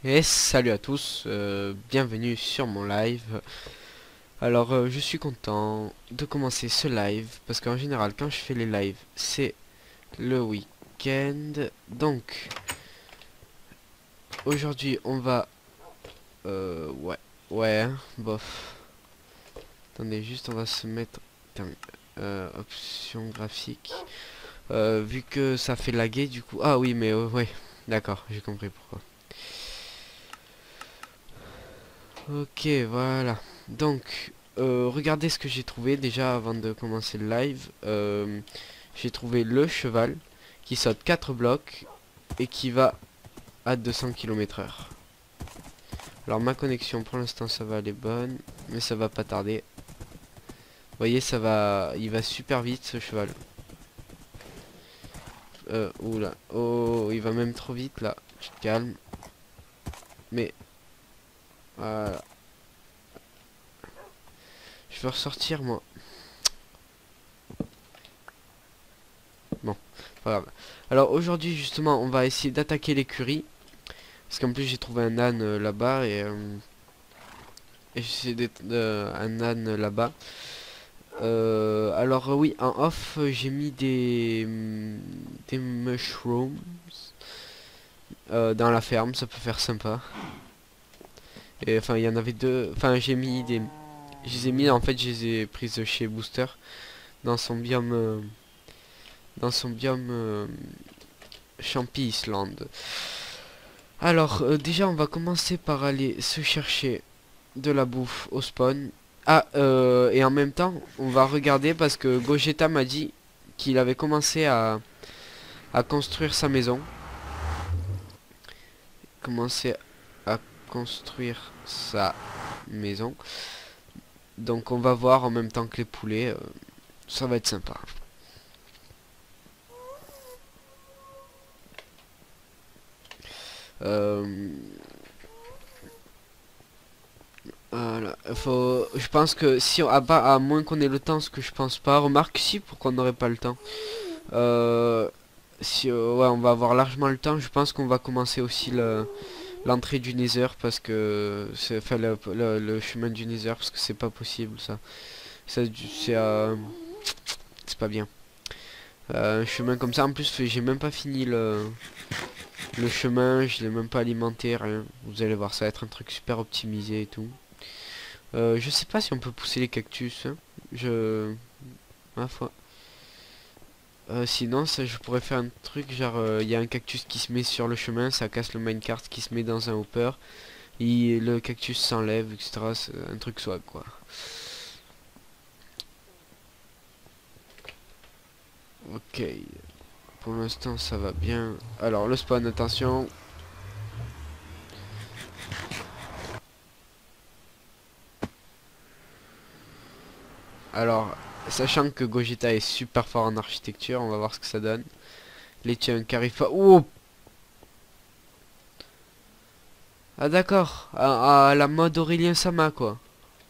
Et salut à tous, bienvenue sur mon live. Alors je suis content de commencer ce live parce qu'en général quand je fais les lives c'est le week-end. Donc aujourd'hui on va ouais bof. Attendez juste on va se mettre dans option graphique. Vu que ça fait laguer du coup. Ah oui mais ouais d'accord, j'ai compris pourquoi. Ok, voilà. Donc, regardez ce que j'ai trouvé déjà avant de commencer le live. J'ai trouvé le cheval qui saute 4 blocs et qui va à 200 km/h. Alors ma connexion pour l'instant ça va, elle est bonne, mais ça va pas tarder. Vous voyez, il va super vite ce cheval. Oula, oh, il va même trop vite là. Tu te calmes. Mais voilà, je veux ressortir moi. Bon, pas grave. Alors aujourd'hui justement on va essayer d'attaquer l'écurie. Parce qu'en plus j'ai trouvé un âne là-bas et j'essaie d'être un âne là-bas. Alors oui, en off j'ai mis des mushrooms dans la ferme, ça peut faire sympa. Et enfin il y en avait deux, enfin j'ai mis des, je les ai mis en fait, je les ai prises chez Booster dans son biome, Champi Island. Alors déjà on va commencer par aller se chercher de la bouffe au spawn. Ah, et en même temps, on va regarder parce que Gogeta m'a dit qu'il avait commencé à construire sa maison. Commencer à construire sa maison. Donc on va voir en même temps que les poulets. Ça va être sympa. Euh, voilà, je pense que si à moins qu'on ait le temps, ce que je pense pas. Remarque si, pourquoi on n'aurait pas le temps. Si ouais, on va avoir largement le temps. Je pense qu'on va commencer aussi l'entrée du Nether parce que c'est enfin le chemin du Nether parce que c'est pas possible ça. Ça c'est pas bien. Un chemin comme ça en plus j'ai même pas fini le chemin, je l'ai même pas alimenté rien. Vous allez voir ça va être un truc super optimisé et tout. Je sais pas si on peut pousser les cactus hein. Je ma foi. Sinon ça, je pourrais faire un truc genre il y a un cactus qui se met sur le chemin, ça casse le minecart qui se met dans un hopper. Et le cactus s'enlève, etc. C'est un truc swag quoi. Ok, pour l'instant ça va bien. Alors le spawn, attention. Alors, sachant que Gogeta est super fort en architecture, on va voir ce que ça donne. Les tiens qui arrivent pas. Oh, ah d'accord, à la mode Aurélien Sama quoi.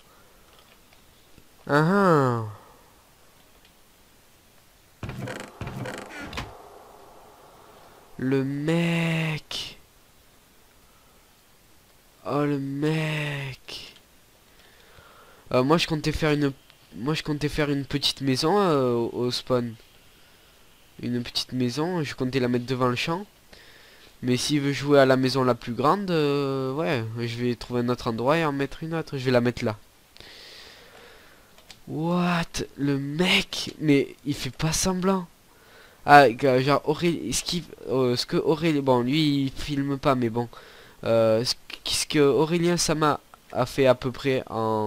Ah ah. Le mec. Oh le mec. Moi je comptais faire une petite maison au spawn. Une petite maison, je comptais la mettre devant le champ. Mais s'il veut jouer à la maison la plus grande, ouais, je vais trouver un autre endroit et en mettre une autre. Je vais la mettre là. What? Le mec? Mais il fait pas semblant. Ah, genre Aurélie, ce que Aurélie, bon, lui il filme pas, mais bon, ce que Aurélien Sama a fait à peu près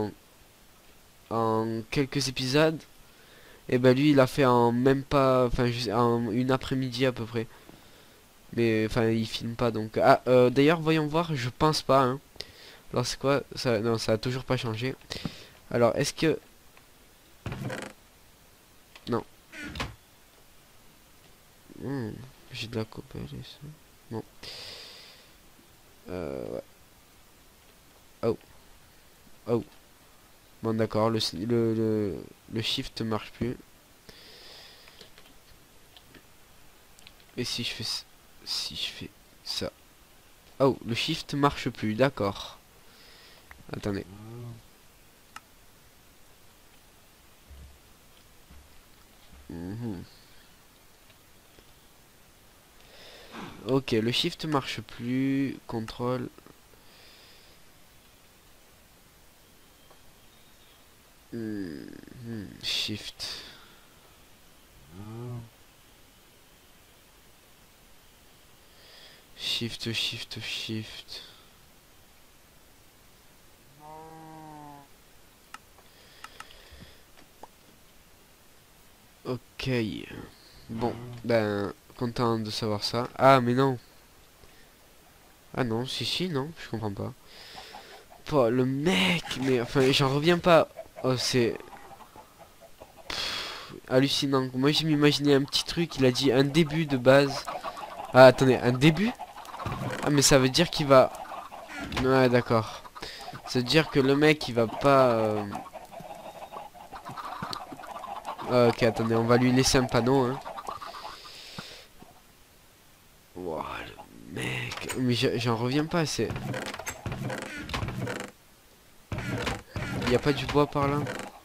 en quelques épisodes, et ben lui il a fait en même pas, enfin en une après-midi à peu près. Mais enfin il filme pas donc. Ah, d'ailleurs voyons voir, je pense pas. Hein. Alors c'est quoi ça? Non, ça a toujours pas changé. Alors est-ce que non? Hmm, j'ai de la coopérer ça. Bon. Ouais. Oh, oh. Bon d'accord, le shift marche plus. Et si je fais ça, Oh, le shift marche plus, d'accord. Attendez. Mhm. Ok, le shift marche plus. Contrôle. Shift. Shift, shift, shift. Ok. Bon, ben, content de savoir ça. Ah, mais non. Ah non, si, non, je comprends pas. Oh, le mec, mais enfin, j'en reviens pas. Oh, c'est hallucinant. Moi, je m'imaginais un petit truc, il a dit un début de base. Ah, attendez, un début? Ah, mais ça veut dire qu'il va... Ouais, d'accord. Ça veut dire que le mec, il va pas... ok, attendez, on va lui laisser un panneau, hein. Wow, le mec... Mais j'en reviens pas, c'est... Il n'y a pas du bois par là?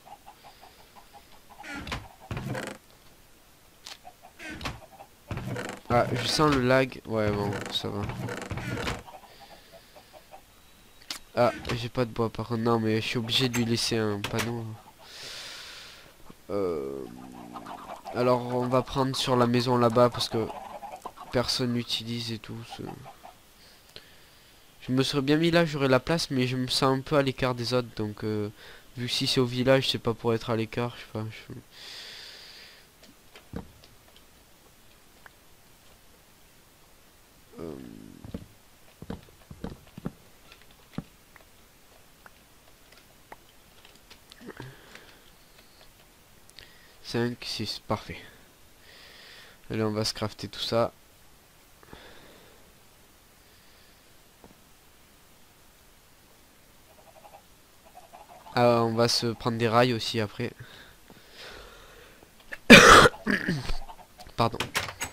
Ah, je sens le lag. Ouais, bon, ça va. Ah, j'ai pas de bois par contre. Non, mais je suis obligé de lui laisser un panneau. Euh... Alors, on va prendre sur la maison là-bas parce que personne l'utilise et tout. Je me serais bien mis là, j'aurais la place, mais je me sens un peu à l'écart des autres. Donc, vu que si c'est au village, c'est pas pour être à l'écart. Je sais pas. 5, 6, parfait. Allez, on va se crafter tout ça. Ah, on va se prendre des rails aussi après. Pardon.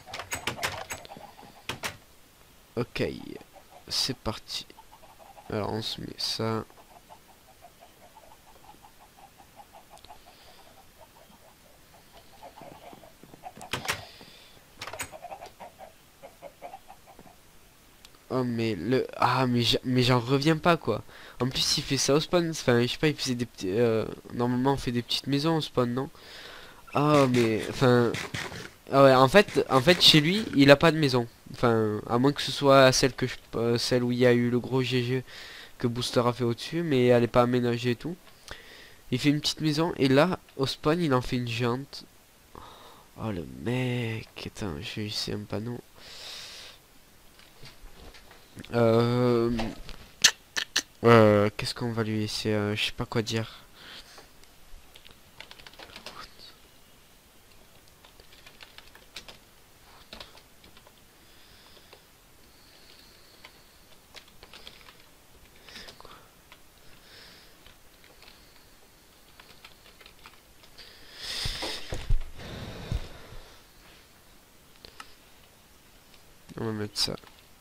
Ok, c'est parti. Alors on se met ça. Oh mais le... Ah mais j'en reviens pas quoi. En plus il fait ça au spawn. Enfin je sais pas, il faisait des petits... Normalement on fait des petites maisons au spawn, non? Ah mais... Enfin... Ah ouais, en fait chez lui il a pas de maison. Enfin à moins que ce soit celle que celle où il y a eu le gros GG que Booster a fait au-dessus. Mais elle est pas aménagée et tout. Il fait une petite maison et là au spawn il en fait une géante. Oh le mec. Attends, je vais essayer un panneau. Euh... Qu'est-ce qu'on va lui laisser, je sais pas quoi dire. On va mettre ça.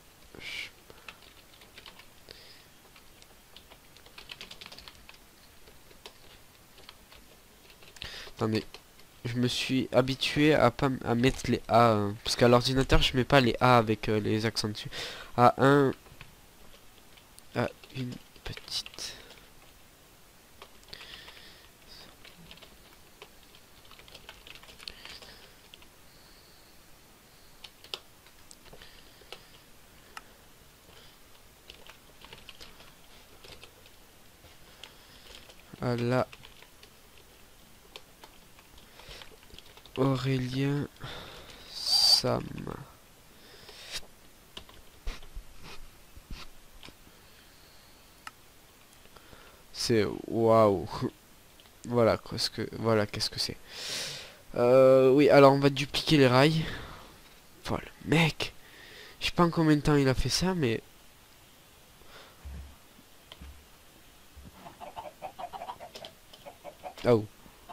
Attendez, je me suis habitué à pas à mettre les A, parce qu'à l'ordinateur je mets pas les A avec les accents dessus. A un, A une petite. A la Aurélien Sam. C'est waouh. Voilà quoi, voilà qu'est-ce que c'est. Oui, alors on va dupliquer les rails. Oh le mec. Je sais pas en combien de temps il a fait ça, mais oh.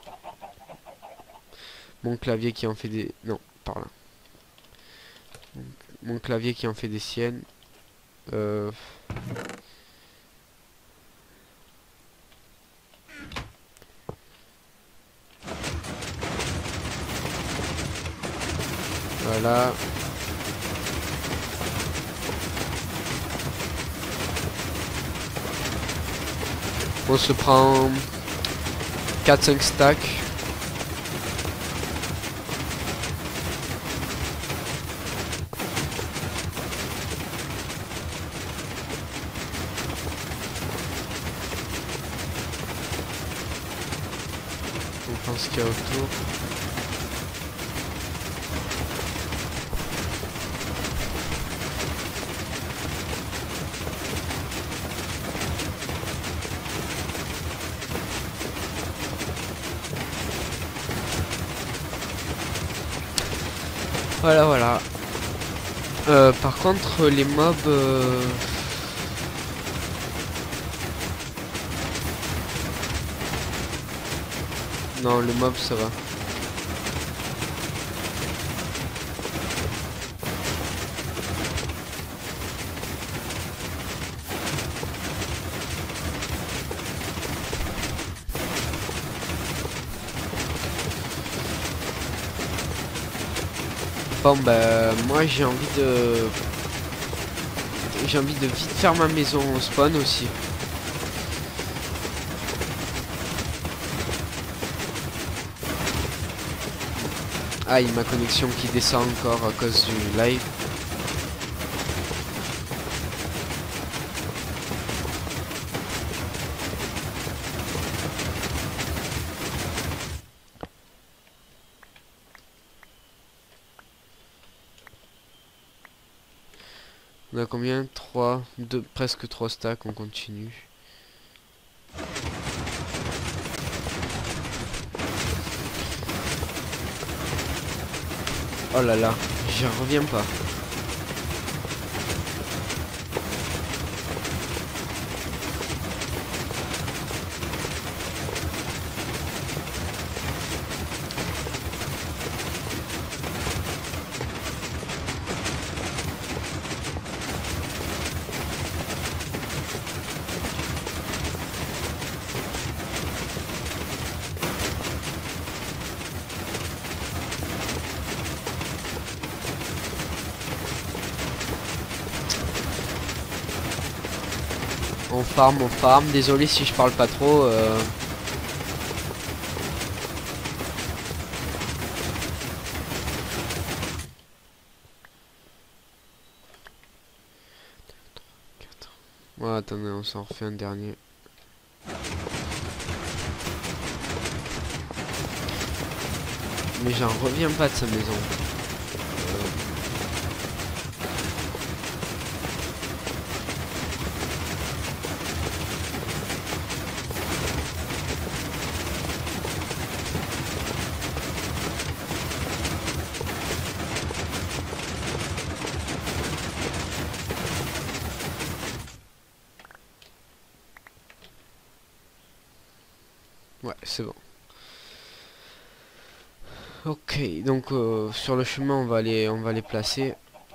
Mon clavier qui en fait des... Non, par là. Mon clavier qui en fait des siennes. Euh... Voilà. On se prend 4-5 stacks. On prend ce qu'il y a autour. Voilà, voilà. Par contre, les mobs... Non, le mob, ça va. Bon, bah, moi, j'ai envie de... J'ai envie de vite faire ma maison au spawn aussi. Aïe, ma connexion qui descend encore à cause du live. On a combien? 3, 2, presque 3 stacks, on continue. Oh là là, j'y reviens pas. On farm, désolé si je parle pas trop. Ouais, attendez, on s'en refait un dernier. Mais j'en reviens pas de sa maison. Ouais, c'est bon. Ok, donc sur le chemin on va les placer.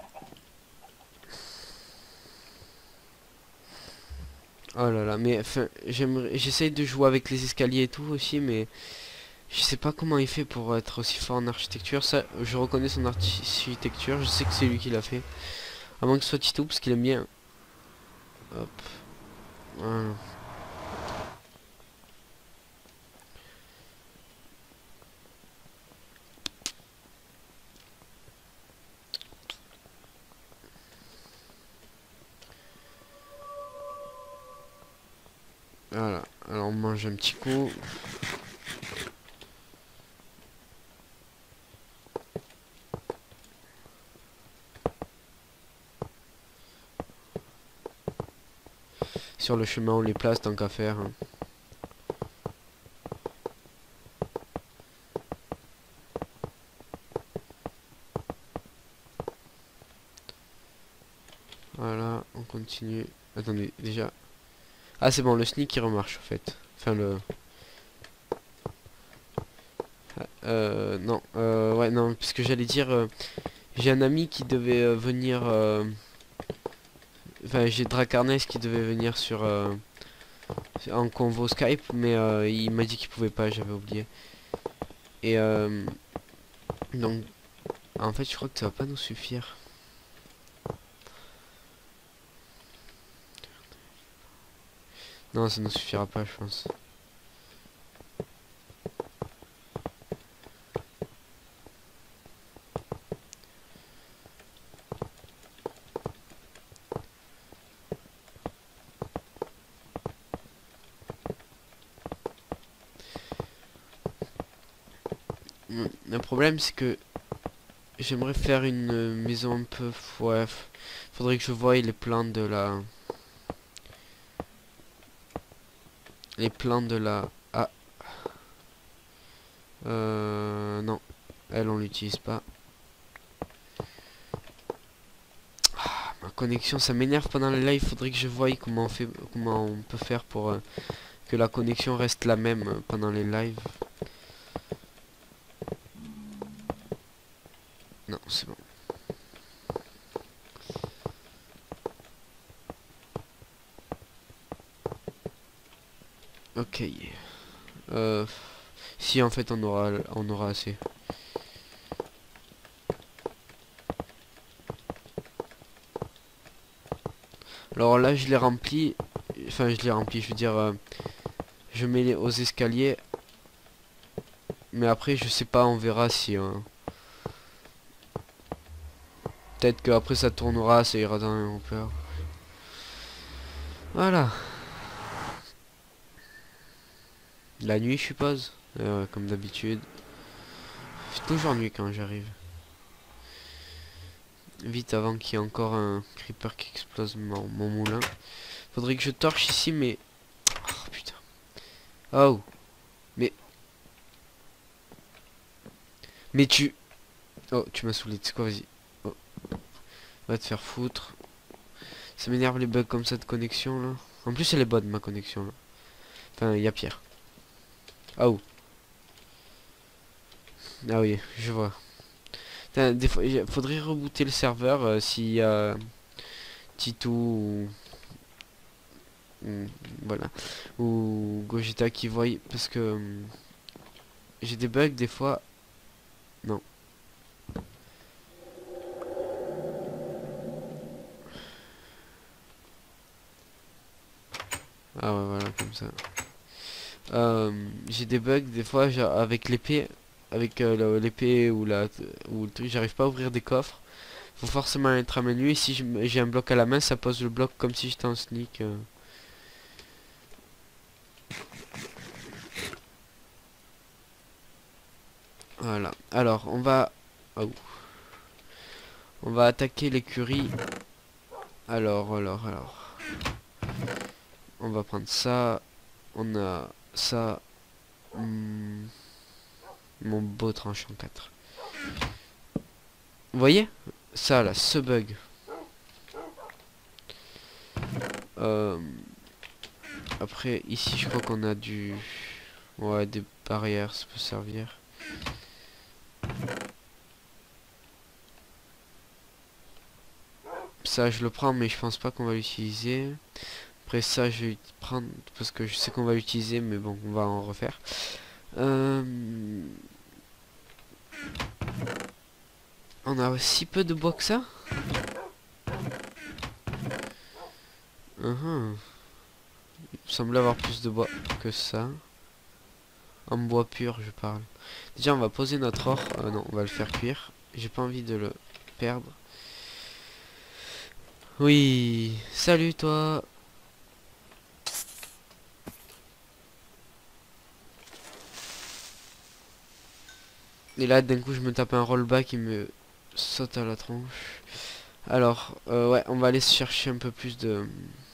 Oh là là, mais enfin, j'essaye de jouer avec les escaliers et tout aussi, mais je sais pas comment il fait pour être aussi fort en architecture. Ça, je reconnais son architecture, je sais que c'est lui qui l'a fait. À moins que ce soit Tito, parce qu'il aime bien. Hop. Voilà. Voilà. Alors on mange un petit coup. Sur le chemin on les place tant qu'à faire. Hein. Voilà, on continue. Attendez, déjà. Ah c'est bon, le sneak il remarche en fait. Enfin le... non, ouais non, parce que j'allais dire... j'ai un ami qui devait venir... Enfin, j'ai Dracarnes qui devait venir sur en convo Skype, mais il m'a dit qu'il pouvait pas, j'avais oublié. Et donc, en fait, je crois que ça va pas nous suffire. Non, ça ne suffira pas, je pense. Le problème, c'est que j'aimerais faire une maison un peu... Ouais, faudrait que je voie les plans de la... Les plans de la... Ah. Non. Elle, on l'utilise pas. Ah, ma connexion, ça m'énerve pendant les lives. Faudrait que je voie comment on fait, comment on peut faire pour que la connexion reste la même pendant les lives. Non, c'est bon. Ok. Si en fait on aura assez. Alors là je l'ai rempli. Enfin je l'ai rempli, je veux dire je mets aux escaliers. Mais après je sais pas, on verra si peut-être qu'après ça tournera, ça ira dans les haut-parleurs. Voilà. La nuit je suppose. Comme d'habitude. C'est toujours nuit quand j'arrive. Vite avant qu'il y ait encore un creeper qui explose mon moulin. Faudrait que je torche ici mais... Oh putain. Oh. Mais tu... Oh tu m'as saoulé, tu sais quoi, vas-y. Oh. Va te faire foutre. Ça m'énerve les bugs comme ça de connexion là. En plus elle est bonne ma connexion là. Enfin il y a pire. Oh. Ah oui, je vois. Putain, des fois, faudrait rebooter le serveur s'il y a Titou voilà, ou Gogeta qui voit, parce que j'ai des bugs des fois. Non. Ah ouais, voilà, comme ça. J'ai des bugs des fois avec l'épée, avec l'épée ou ou le truc, j'arrive pas à ouvrir des coffres. Faut forcément être à menu, et si j'ai un bloc à la main, ça pose le bloc comme si j'étais en sneak. Voilà. Alors, oh. On va attaquer l'écurie. Alors. On va prendre ça. On a ça. Mon beau tranchant 4. Vous voyez? Ça là, ce bug. Après, ici, je crois qu'on a du... Ouais, des barrières, ça peut servir. Ça, je le prends, mais je pense pas qu'on va l'utiliser. Après ça, je vais le prendre parce que je sais qu'on va l'utiliser, mais bon, on va en refaire. On a si peu de bois que ça. Il me semble avoir plus de bois que ça. En bois pur, je parle. Déjà, on va poser notre or. Non, on va le faire cuire. J'ai pas envie de le perdre. Oui, salut toi. Et là, d'un coup, je me tape un rollback qui me saute à la tronche. Alors, ouais, on va aller se chercher un peu plus de...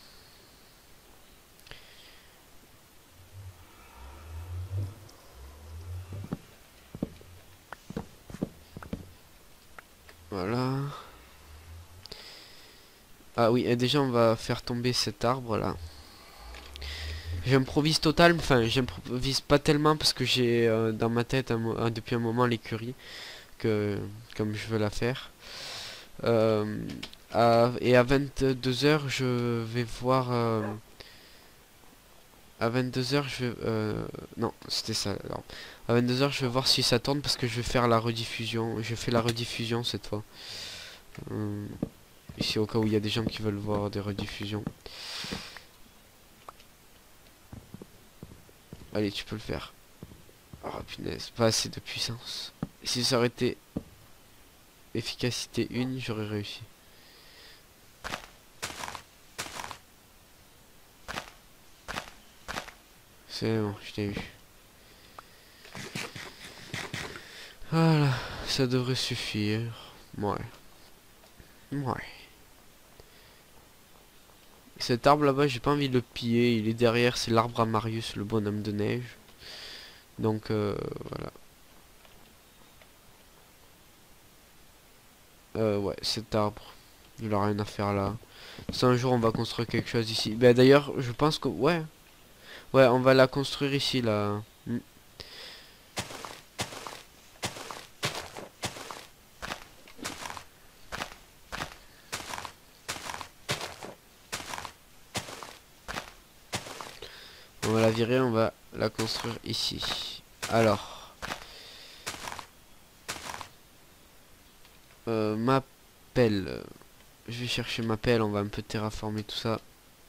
Voilà. Ah oui, et déjà, on va faire tomber cet arbre là. J'improvise total, enfin j'improvise pas tellement parce que j'ai dans ma tête depuis un moment l'écurie que comme je veux la faire. Et à 22 h je vais voir... à 22 h je vais... non, c'était ça. Alors. À 22 h je vais voir si ça tourne parce que je vais faire la rediffusion. Je fais la rediffusion cette fois. Ici au cas où il y a des gens qui veulent voir des rediffusions. Allez, tu peux le faire. Oh punaise, pas assez de puissance. Si ça aurait été efficacité 1, j'aurais réussi. C'est bon, je t'ai eu. Voilà, ça devrait suffire. Ouais. Ouais. Cet arbre là-bas, j'ai pas envie de le piller. Il est derrière, c'est l'arbre à Marius, le bonhomme de neige. Donc, voilà. Ouais, cet arbre. Il a rien à faire là. Si un jour on va construire quelque chose ici. Ben d'ailleurs, je pense que... Ouais. Ouais, on va la construire ici là. On va la virer, on va la construire ici. Alors. Ma pelle. Je vais chercher ma pelle, on va un peu terraformer tout ça.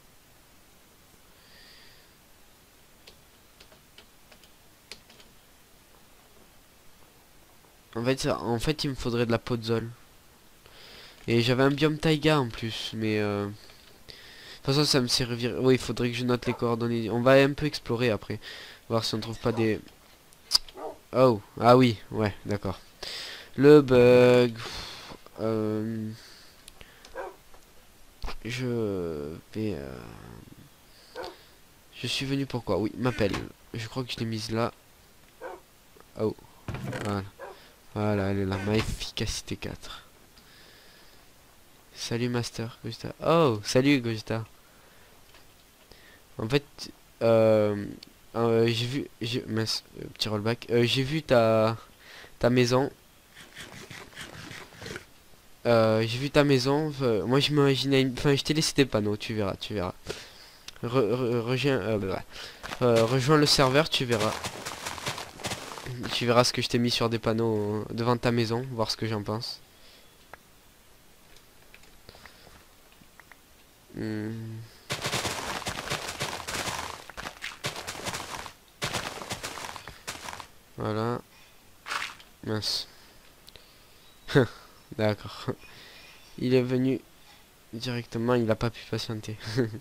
En fait, il me faudrait de la podzol. Et j'avais un biome taïga en plus, mais de toute façon ça me servirait. Oui, il faudrait que je note les coordonnées. On va un peu explorer après, voir si on trouve pas des... Oh, ah oui, ouais, d'accord. Le bug. Je vais... Je suis venu pourquoi? Oui, m'appelle. Je crois que je l'ai mise là. Oh, voilà. Voilà, elle est là, ma efficacité 4. Salut Master, Gogeta. Oh, salut Gogeta. En fait, j'ai vu... Mince, petit rollback. J'ai vu ta maison. J'ai vu ta maison. Moi, je m'imaginais... Enfin, je t'ai laissé des panneaux, tu verras, tu verras. Rejoins le serveur, tu verras. Tu verras ce que je t'ai mis sur des panneaux devant ta maison, voir ce que j'en pense. Voilà. Mince. D'accord. Il est venu directement, il n'a pas pu patienter.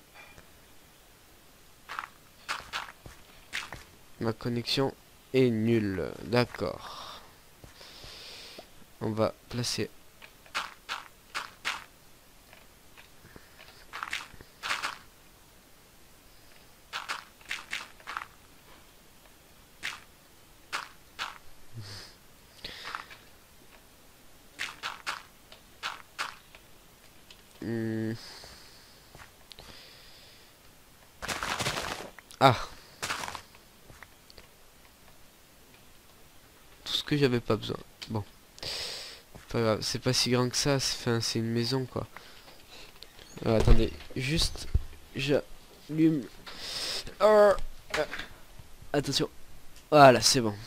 Ma connexion est nulle. D'accord. On va placer... Ah, tout ce que j'avais pas besoin. Bon, pas grave, c'est pas si grand que ça. C'est une maison quoi. Attendez, juste j'allume. Attention. Voilà, c'est bon.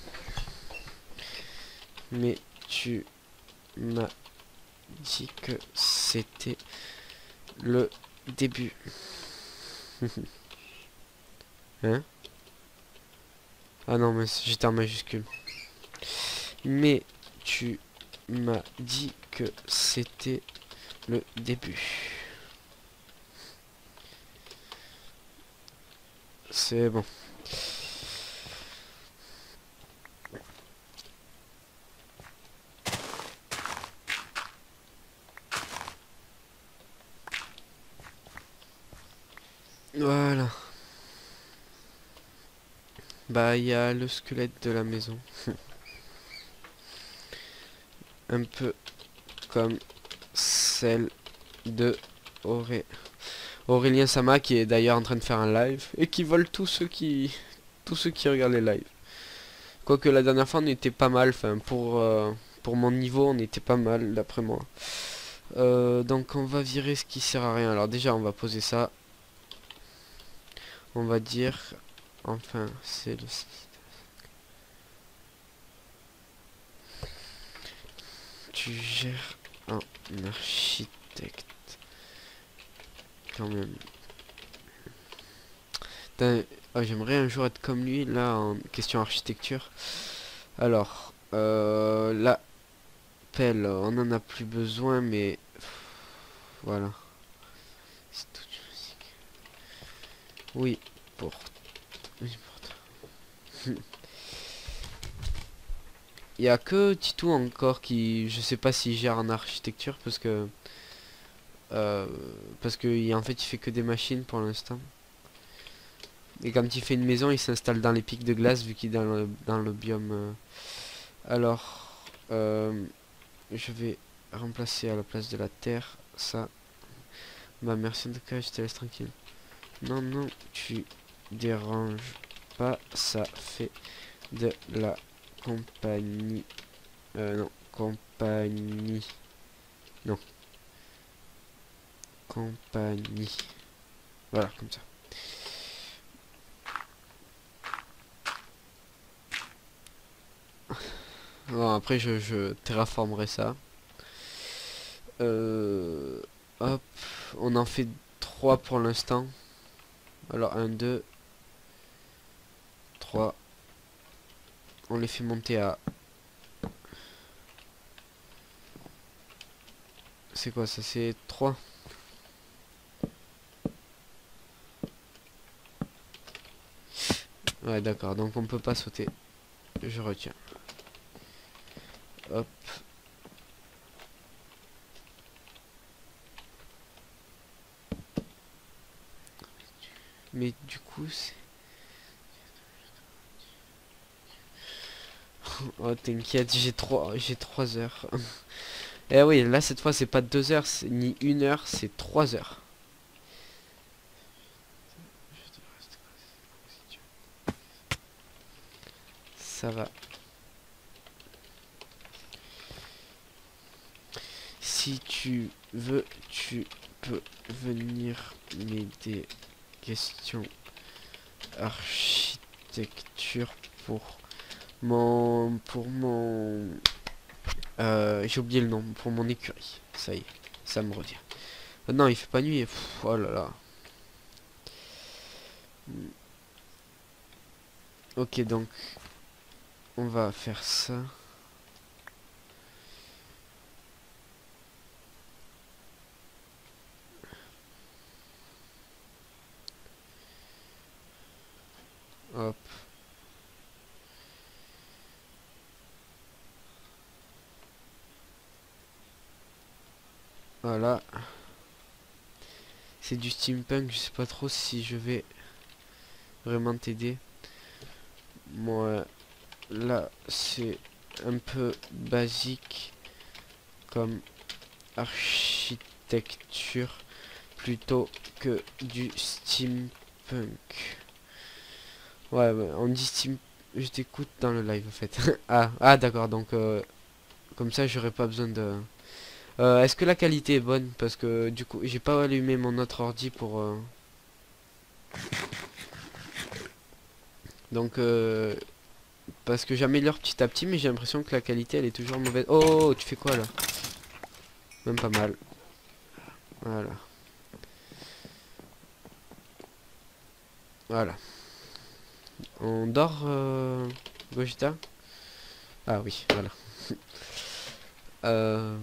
Mais tu m'as dit que c'était le début. Hein? Ah non, mais j'étais en majuscule. Mais tu m'as dit que c'était le début. C'est bon. Voilà. Bah, il y a le squelette de la maison. Un peu comme celle de Aurélien Sama, qui est d'ailleurs en train de faire un live et qui vole tous ceux qui regardent les lives. Quoique la dernière fois on était pas mal, enfin pour mon niveau on était pas mal d'après moi. Donc on va virer ce qui sert à rien. Alors déjà on va poser ça. On va dire, enfin c'est le site. Tu gères un architecte quand même. Oh, j'aimerais un jour être comme lui là en question architecture. Alors la pelle on en a plus besoin, mais voilà. C'est toute une musique. Oui, pour... oui, pour... Il y a que Titou encore qui, je sais pas s'il gère en architecture euh, parce que en fait il fait que des machines pour l'instant. Et quand il fait une maison, il s'installe dans les pics de glace vu qu'il est dans le biome. Alors, je vais remplacer à la place de la terre ça. Bah merci en tout cas, je te laisse tranquille. Non, non, tu déranges pas, ça fait de la compagnie. Non, compagnie. Non, compagnie. Voilà, comme ça. Bon, après, je terraformerai ça. Hop, on en fait 3 pour l'instant. Alors, 1, 2, 3. On les fait monter à... C'est quoi ça? C'est 3. Ouais, d'accord, donc on peut pas sauter. Je retiens. Hop. Mais du coup, c'est... Oh, t'inquiète, j'ai 3 heures. Eh oui, là, cette fois, c'est pas 2 heures, ni 1 heure, c'est 3 heures. Ça va. Si tu veux, tu peux venir m'aider. Question architecture pour mon j'ai oublié le nom, pour mon écurie. Ça y est, ça me revient. Non, il fait pas nuit. Pff, oh là là. Ok, donc on va faire ça. Hop. Voilà. C'est du steampunk, je sais pas trop si je vais vraiment t'aider. Moi, là, c'est un peu basique comme architecture plutôt que du steampunk. Ouais, ouais, on dit steam. Je t'écoute dans le live en fait. Ah, d'accord, donc comme ça j'aurais pas besoin de... est-ce que la qualité est bonne? Parce que du coup j'ai pas allumé mon autre ordi pour... Donc parce que j'améliore petit à petit, mais j'ai l'impression que la qualité elle est toujours mauvaise. Oh, tu fais quoi là? Même pas mal. Voilà. Voilà. On dort, Gogita? Ah oui, voilà. Euh,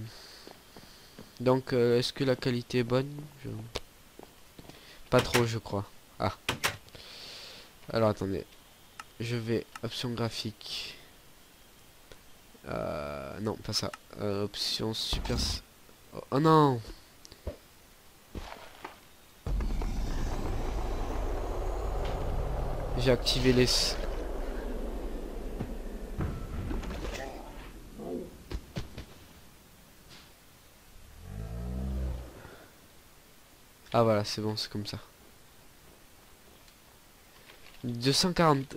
donc, est-ce que la qualité est bonne? Pas trop, je crois. Ah. Alors, attendez. Je vais... Option graphique. Non, pas ça. Option super... Oh, oh non! J'ai activé les... Ah voilà, c'est bon, c'est comme ça. 240...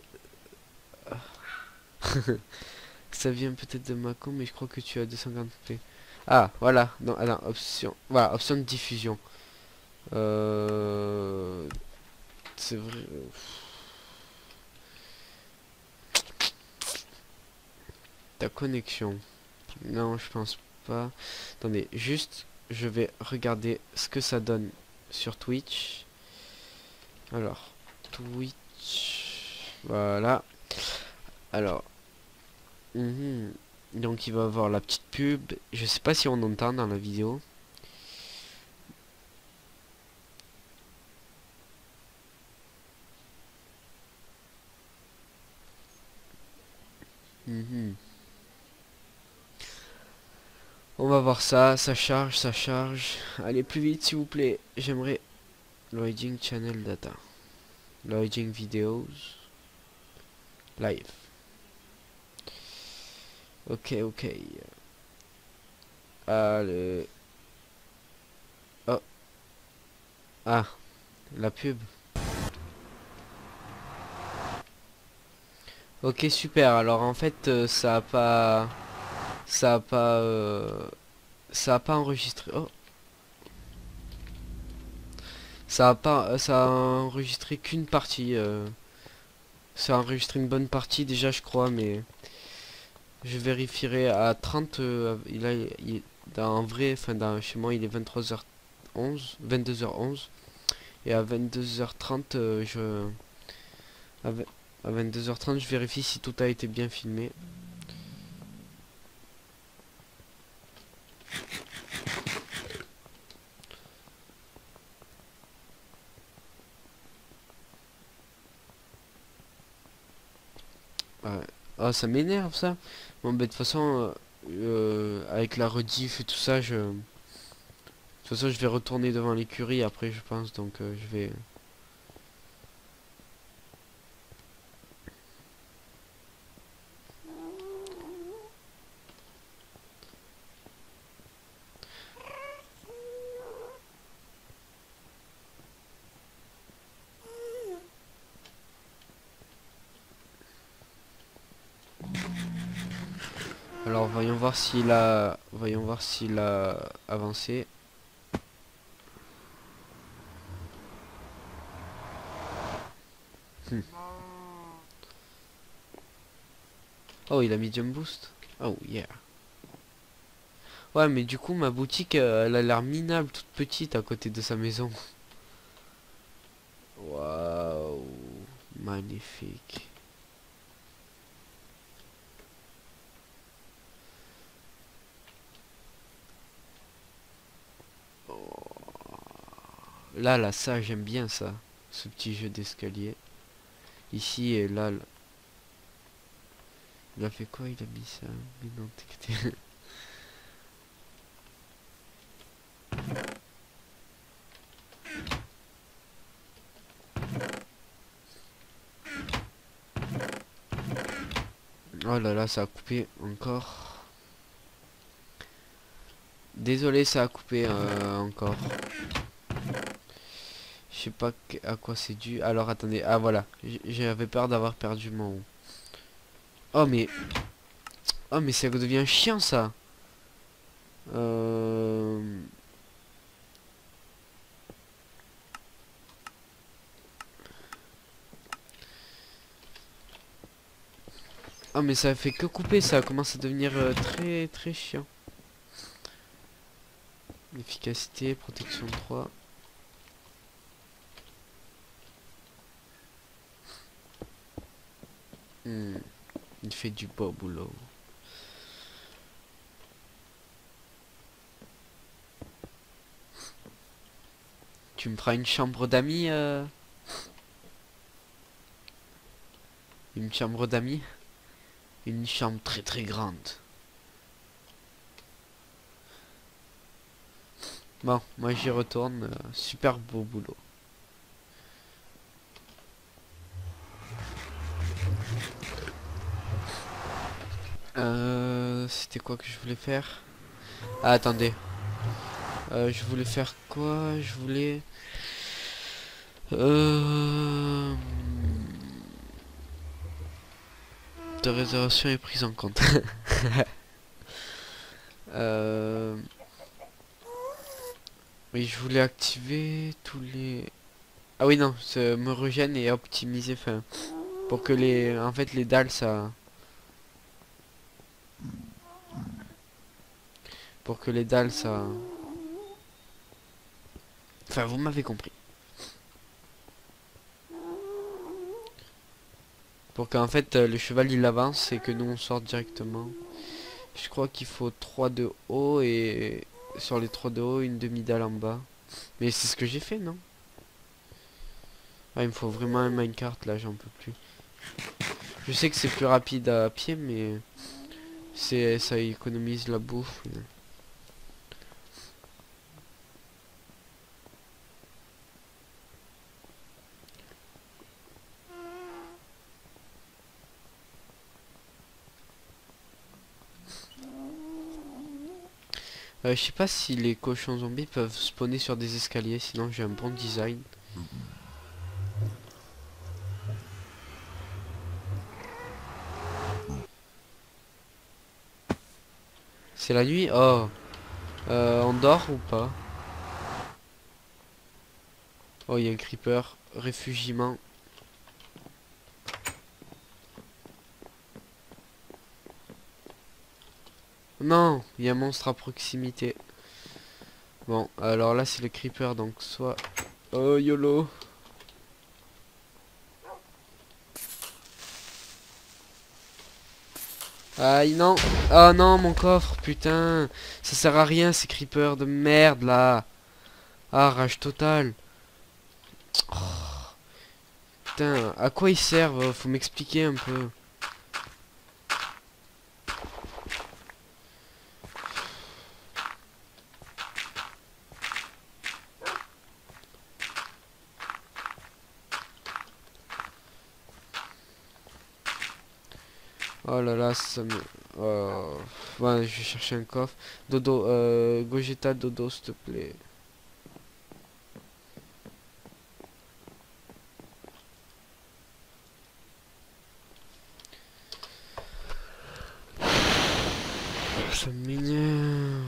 Ça vient peut-être de Macon, mais je crois que tu as 240p. Ah, voilà. Non, alors, option. Voilà, option de diffusion. C'est vrai. Ta connexion. Non, je pense pas. Attendez, juste, je vais regarder ce que ça donne sur Twitch. Alors, Twitch. Voilà. Alors. Donc il va avoir la petite pub. Je sais pas si on entend dans la vidéo. On va voir ça, ça charge, ça charge. Allez plus vite s'il vous plaît. J'aimerais loading channel data. Loading videos. Live. Ok, ok. Allez. Oh. Ah, la pub. Ok, super. Alors en fait, ça a pas, ça a pas enregistré. Oh. Ça a enregistré qu'une partie. Ça a enregistré une bonne partie déjà, je crois, mais je vérifierai à 30. Dans vrai, enfin, chez moi, il est 23h11, 22h11, et à 22h30, à, ve- à 22h30, je vérifie si tout a été bien filmé. Ouais. Ah, ça m'énerve ça. Bon, bah, de toute façon, avec la rediff et tout ça, de toute façon, je vais retourner devant l'écurie après, je pense, donc je vais. Alors, voyons voir s'il a avancé. Hmm. Oh, il a mis jump boost. Oh yeah. Ouais, mais du coup, ma boutique, elle a l'air minable, toute petite à côté de sa maison. Waouh, magnifique. Là, ça, j'aime bien ça. Ce petit jeu d'escalier. Ici et là, il a fait quoi? Il a mis ça. Mais non, Oh là là, ça a coupé encore. Désolé, ça a coupé encore. Je sais pas à quoi c'est dû. Alors attendez, ah voilà. J'avais peur d'avoir perdu mon. Oh mais. Oh mais ça devient chiant ça. Euh... Oh mais ça fait que couper, ça commence à devenir très très chiant. Efficacité, protection 3. Il fait du beau boulot. Tu me feras une chambre d'amis Une chambre d'amis. Une chambre très très grande. Bon, moi j'y retourne. Super beau boulot. C'était quoi que je voulais faire? Ah, attendez. Je voulais faire quoi? Je voulais... De réservation est prise en compte. Oui, je voulais activer tous les... Ah oui, non, me régène et optimiser, enfin, pour que les... En fait, les dalles, ça... Pour que les dalles, ça... Enfin, vous m'avez compris. Pour qu'en fait, le cheval, il avance et que nous, on sorte directement. Je crois qu'il faut 3 de haut et... Sur les 3 de haut, une demi-dalle en bas. Mais c'est ce que j'ai fait, non? Ah, il me faut vraiment un minecart, là, j'en peux plus. Je sais que c'est plus rapide à pied, mais... Ça économise la bouffe. Je sais pas si les cochons zombies peuvent spawner sur des escaliers, sinon j'ai un bon design. C'est la nuit? Oh, on dort ou pas? Oh, il y a un creeper, réfugiement. Non, il y a un monstre à proximité. Bon, alors là c'est le creeper, donc soit... Oh, YOLO. Aïe, non. Oh non, mon coffre, putain. Ça sert à rien, ces creepers de merde, là. Ah, rage totale. Putain, à quoi ils servent? Faut m'expliquer un peu. Oh là là, ça me... Ouais, je vais chercher un coffre. Dodo, Gogeta, Dodo, s'il te plaît. Ça m'énerve.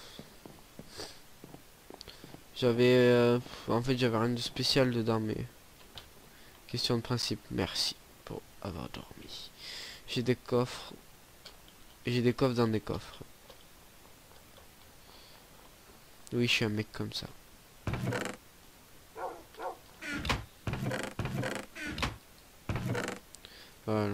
J'avais... en fait, j'avais rien de spécial dedans, mais... Question de principe. Merci pour avoir dormi. J'ai des coffres. J'ai des coffres dans des coffres. Oui, je suis un mec comme ça. Voilà.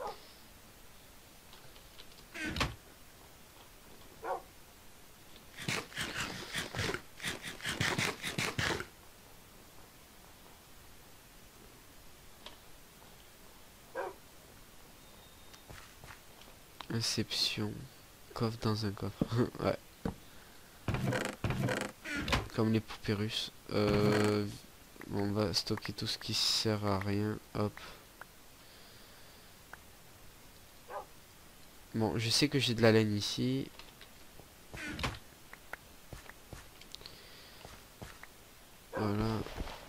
Inception. Coffre dans un coffre. Ouais. Comme les poupées russes. Bon, on va stocker tout ce qui sert à rien. Hop. Bon, je sais que j'ai de la laine ici. Voilà.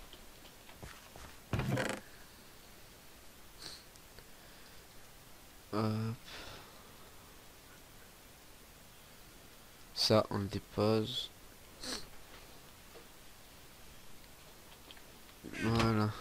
Hop. Ça, on le dépose. Voilà.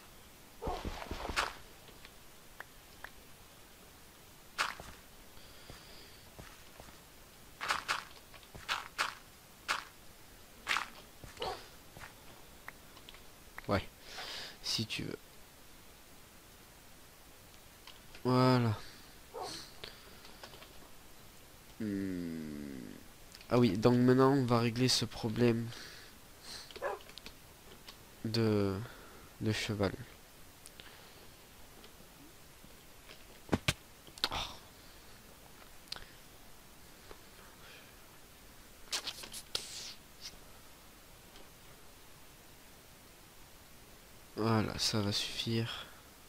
Ouais. Si tu veux. Voilà. Ah oui, donc maintenant on va régler ce problème de, de cheval. Voilà, ça va suffire.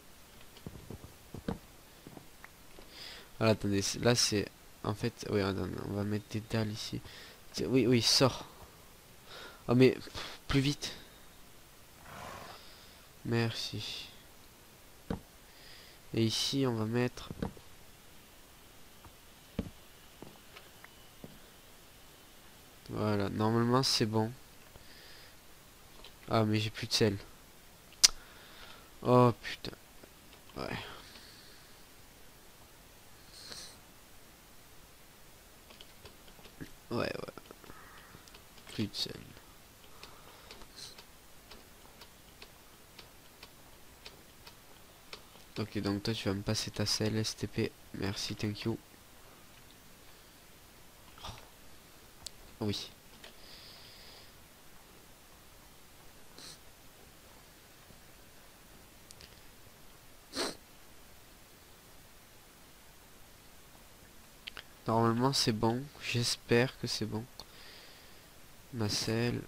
Voilà, attendez, là c'est... En fait, oui, on va mettre des dalles ici. Oui, oui, sors. Oh mais, plus vite. Merci. Et ici, on va mettre... Voilà, normalement c'est bon. Ah, mais j'ai plus de sel. Oh, putain. Ouais. Ouais, ouais. Plus de sel. Ok, donc toi, tu vas me passer ta selle, STP. Merci, thank you. Oui. Normalement, c'est bon. J'espère que c'est bon. Ma selle.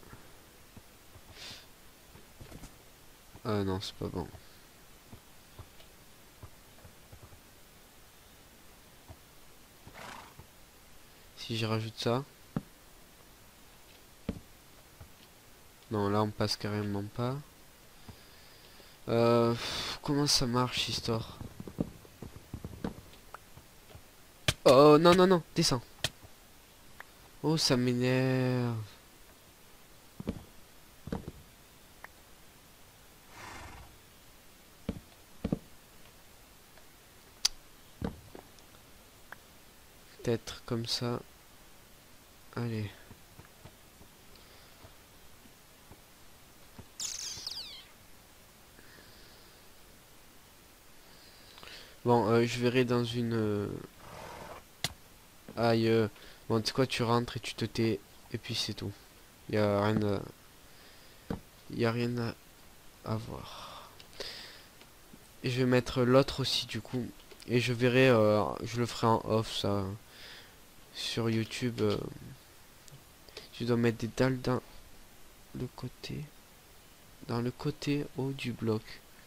Ah non, c'est pas bon. Si je rajoute ça. Non, là, on passe carrément pas. Comment ça marche, histoire? Oh, non, non, non, descends. Oh, ça m'énerve. Peut-être comme ça. Allez. Bon, je verrai dans une... Aïe. Bon, tu sais quoi, tu rentres et tu te tais. Et puis c'est tout. Y a rien à... Y a rien à voir. Et je vais mettre l'autre aussi, du coup. Et je verrai... je le ferai en off, ça. Sur YouTube. Tu dois mettre des dalles dans le côté. Dans le côté haut du bloc.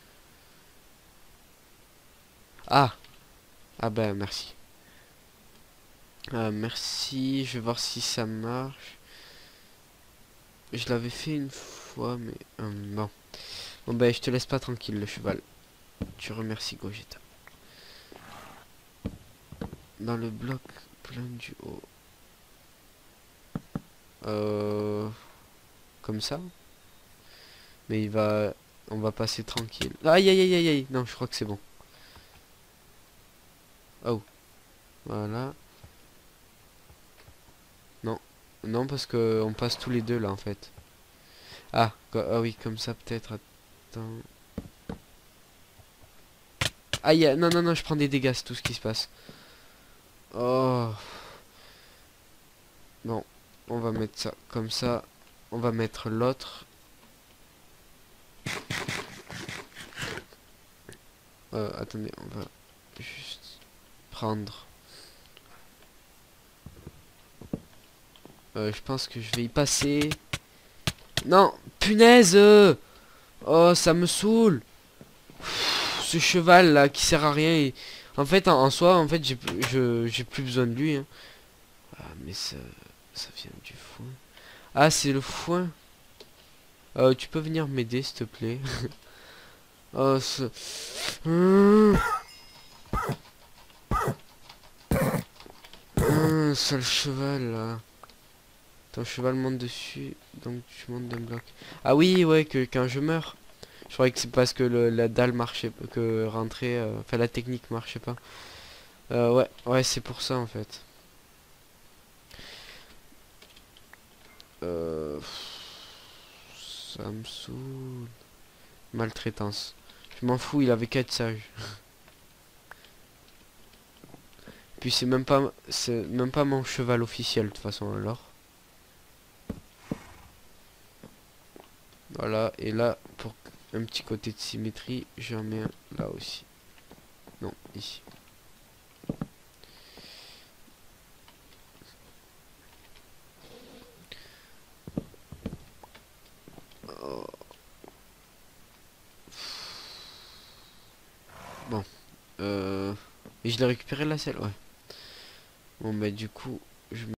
Ah! Ah ben, merci. Merci, je vais voir si ça marche. Je l'avais fait une fois, mais bon. Bon ben, je te laisse pas tranquille, le cheval. Tu remercies Gogeta. Dans le bloc plein du haut. Comme ça. Mais il va... On va passer tranquille. Aïe aïe aïe aïe aïe. Non, je crois que c'est bon. Oh. Voilà. Non. Non, parce que on passe tous les deux là en fait. Ah, ah oui, comme ça peut-être. Attends. Aïe, non, non, non, je prends des dégâts, c'est tout ce qui se passe. Oh. Bon, on va mettre ça comme ça. On va mettre l'autre. Attendez, on va juste prendre. Je pense que je vais y passer. Non, punaise. Oh, ça me saoule. Ce cheval là qui sert à rien. En fait, en soi, en fait, j'ai plus besoin de lui. Hein. Ah, mais ça vient du foin. Ah, c'est le foin. Tu peux venir m'aider, s'il te plaît. Oh, ce... Sale cheval, là. Ton cheval monte dessus, donc tu montes d'un bloc. Ah oui, ouais, que quand je meurs. Je croyais que c'est parce que la dalle marchait, que rentrer... Enfin, la technique marchait pas. Ouais, ouais, c'est pour ça, en fait. Ça me saoule. Maltraitance. Je m'en fous, il avait qu'à être sage. Puis c'est même pas mon cheval officiel de toute façon alors. Voilà, et là pour un petit côté de symétrie, j'en mets un là aussi. Non, ici. Oh. Bon, et je l'ai récupéré la selle, ouais. Bon bah du coup, je